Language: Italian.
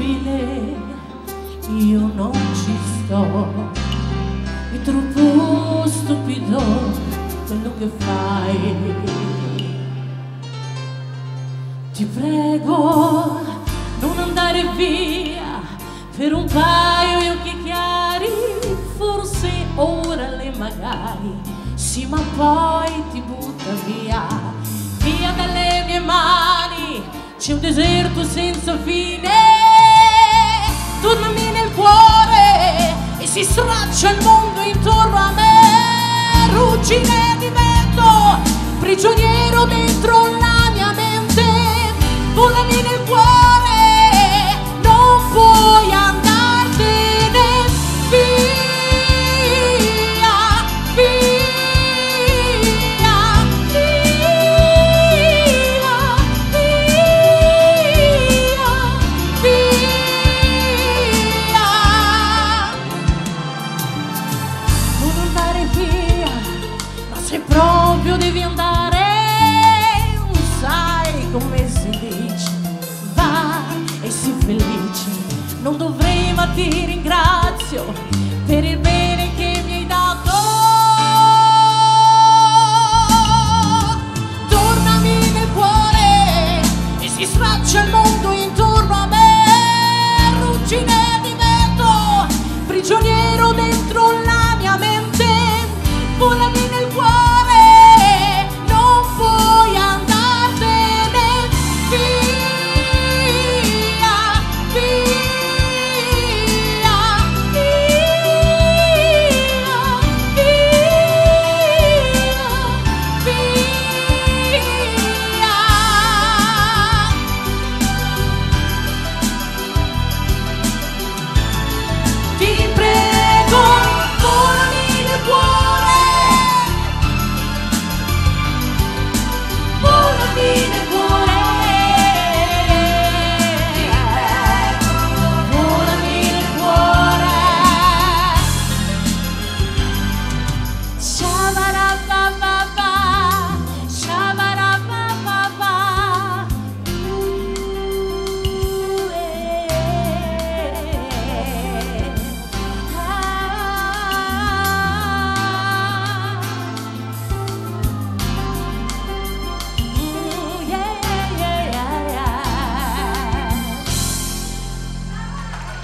impossibile, io non ci sto. È troppo stupido quello che fai. Ti prego, non andare via per un paio di occhi chiari, forse ora le magari, sì, ma poi ti butta via, via dalle mie mani. C'è un deserto senza fine, tornami nel cuore e si straccia il mondo intorno a me. Ruggine di vento, prigioniero dentro la mia mente, volami nel cuore, non puoi andartene via, via, se proprio devi andare, non sai come si dice, va e sii felice. Non dovrei, ma ti ringrazio per il